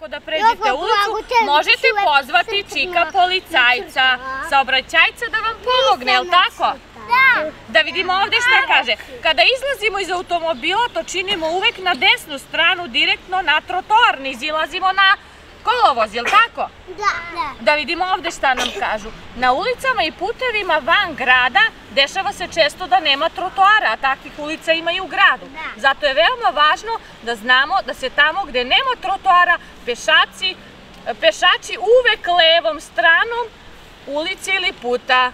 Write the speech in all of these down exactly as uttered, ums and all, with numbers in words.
kako da pređete ulicu, možete pozvati čika policajca, saobraćajca da vam pomogne, je li tako? Da. Da vidimo ovde šta kaže. Kada izlazimo iz automobila, to činimo uvek na desnu stranu, direktno na trotoar, ne izilazimo na kolovoz, je li tako? Da. Da vidimo ovde šta nam kažu. Na ulicama i putevima van grada dešava se često da nema trotoara, a takvih ulica ima i u gradu. Zato je veoma važno da znamo da se tamo gde nema trotoara, pešaci, pešači uvek levom stranom ulice ili puta.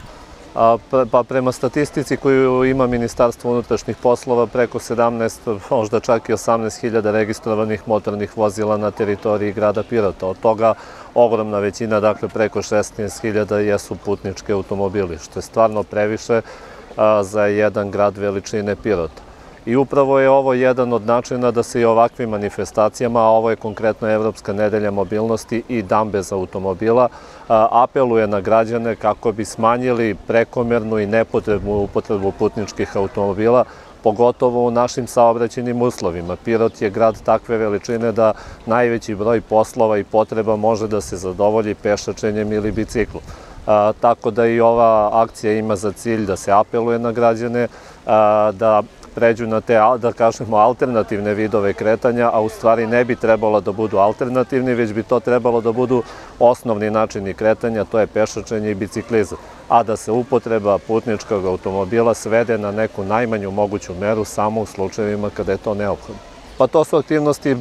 Pa prema statistici koju ima Ministarstvo unutrašnjih poslova, preko sedamnaest, možda čak i osamnaest hiljada registrovanih motornih vozila na teritoriji grada Pirota. Od toga ogromna većina, dakle preko šesnaest hiljada, jesu putnički automobili, što je stvarno previše za jedan grad veličine Pirota. I upravo je ovo jedan od načina da se i ovakvim manifestacijama, a ovo je konkretno Evropska nedelja mobilnosti i dan bez automobila, apeluje na građane kako bi smanjili prekomernu i nepotrebnu upotrebu putničkih automobila, pogotovo u našim saobraćajnim uslovima. Pirot je grad takve veličine da najveći broj poslova i potreba može da se zadovolji pešačenjem ili biciklom. Tako da i ova akcija ima za cilj da se apeluje na građane, da pređu na te, da kažemo, alternativne vidove kretanja, a u stvari ne bi trebalo da budu alternativni, već bi to trebalo da budu osnovni načini kretanja, to je pešačenje i biciklizam, a da se upotreba putničkog automobila svede na neku najmanju moguću meru samo u slučajevima kada je to neophodno. Pa to su aktivnosti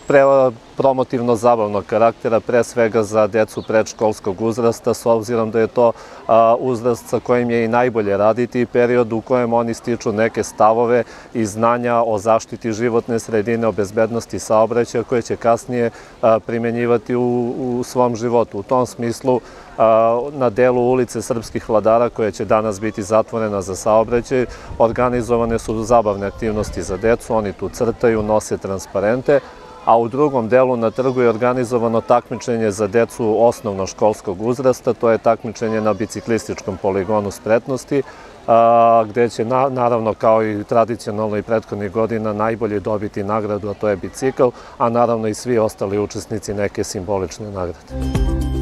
promotivno-zabavnog karaktera, pre svega za decu predškolskog uzrasta, s obzirom da je to uzrast sa kojim je i najbolje raditi i period u kojem oni stiču neke stavove i znanja o zaštiti životne sredine, o bezbednosti saobraćaja koje će kasnije primenjivati u svom životu. U tom smislu, na delu ulice Srpskih vladara, koja će danas biti zatvorena za saobraćaj, organizovane su zabavne aktivnosti za decu, oni tu crtaju, nose transparente, a u drugom delu na trgu je organizovano takmičenje za decu osnovnoškolskog uzrasta, to je takmičenje na biciklističkom poligonu spretnosti, gde će naravno kao i tradicionalno i prethodnih godina najbolje dobiti nagradu, a to je bicikl, a naravno i svi ostali učesnici neke simbolične nagrade.